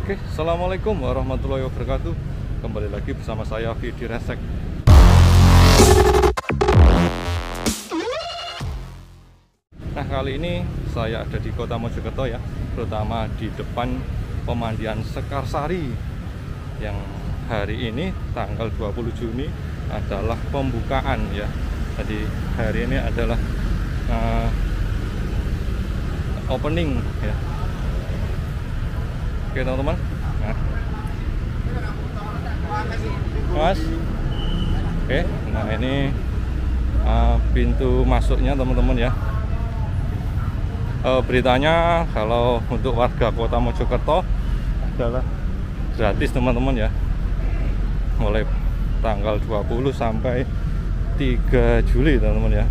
Oke, assalamualaikum warahmatullahi wabarakatuh. Kembali lagi bersama saya Vidi Resek. Nah, kali ini saya ada di Kota Mojokerto ya, terutama di depan pemandian Sekarsari yang hari ini tanggal 20 Juni adalah pembukaan ya. Jadi hari ini adalah opening ya. Oke teman-teman, nah. Mas, oke, nah ini pintu masuknya teman-teman ya. Beritanya kalau untuk warga Kota Mojokerto adalah gratis teman-teman ya, mulai tanggal 20 sampai 3 Juli teman-teman ya.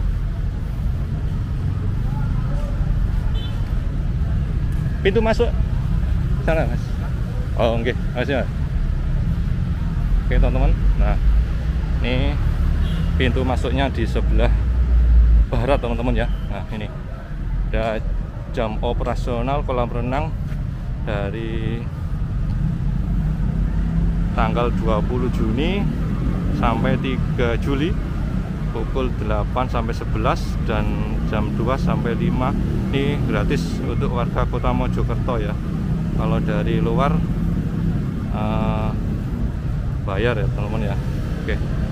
Pintu masuk sana mas. Oh oke, makasih mas. Oke teman-teman, nah ini pintu masuknya di sebelah barat teman-teman ya. Nah ini ada jam operasional kolam renang dari tanggal 20 Juni sampai 3 Juli pukul 8 sampai 11 dan jam 2 sampai 5. Ini gratis untuk warga Kota Mojokerto ya. Kalau dari luar bayar ya teman-teman ya. Oke,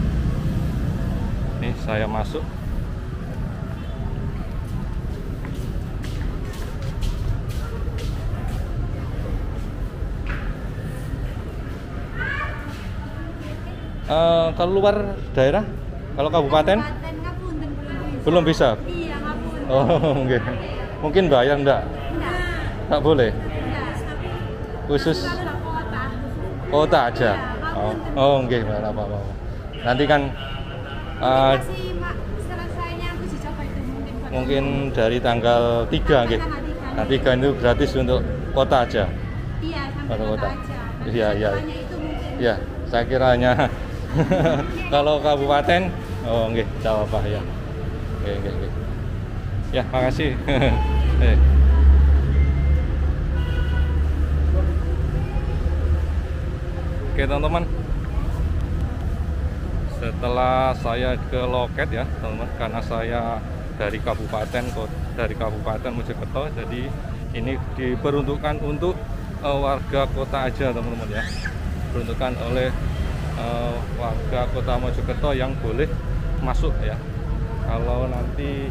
ini saya masuk. Kalau luar daerah, kalau kabupaten belum bisa. Iya, Oh, okay. Mungkin bayar enggak? Tak boleh. Khusus kota aja. Oh, oke, enggak apa-apa. Nanti kan mungkin dari tanggal 3 gitu. Nah, 3 itu gratis untuk kota aja. Iya, sampai kota aja. Iya. Iya, saya kiranya kalau kabupaten, oh nggih, enggak apa-apa ya. Oke. Ya, makasih. Oke teman-teman, setelah saya ke loket ya teman-teman, karena saya dari Kabupaten Mojokerto, jadi ini diperuntukkan untuk warga kota aja teman-teman ya, diperuntukkan oleh warga Kota Mojokerto yang boleh masuk ya. Kalau nanti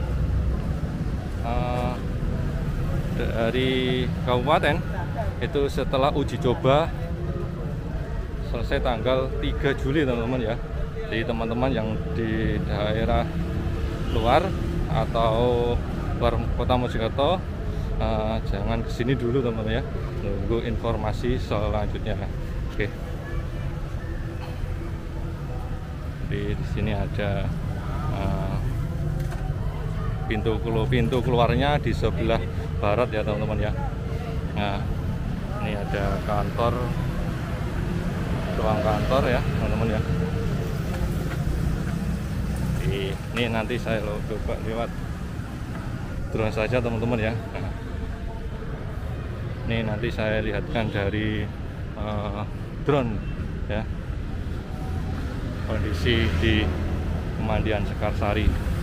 dari kabupaten itu setelah uji coba selesai tanggal 3 Juli teman-teman ya. Jadi teman-teman yang di daerah luar atau luar Kota Mojokerto jangan kesini dulu teman-teman ya, nunggu informasi selanjutnya. Oke, di sini ada pintu keluarnya di sebelah barat ya teman-teman ya. Nah ini ada ruang kantor ya teman-teman ya. Ini nanti saya coba lewat drone saja teman-teman ya. Nah, ini nanti saya lihatkan dari drone ya, kondisi di pemandian Sekarsari.